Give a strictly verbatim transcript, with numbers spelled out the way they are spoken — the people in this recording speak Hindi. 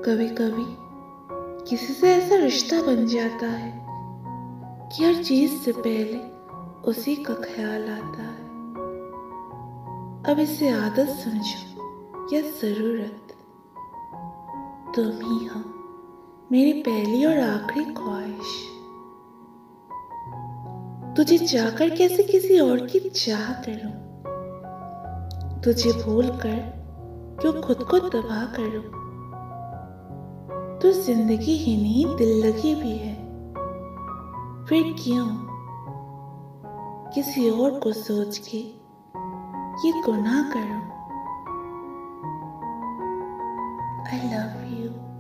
कभी कभी किसी से ऐसा रिश्ता बन जाता है कि हर चीज से पहले उसी का ख्याल आता है। अब इसे आदत समझो या जरूरत, तुम ही हो मेरी पहली और आखिरी ख्वाहिश। तुझे चाहकर कैसे किसी और की चाह करूं, तुझे भूल कर क्यों खुद को तबाह करूं। तो जिंदगी ही नहीं दिल लगी भी है, फिर क्यों किसी और को सोच के ये गुनाह करूं। I love you.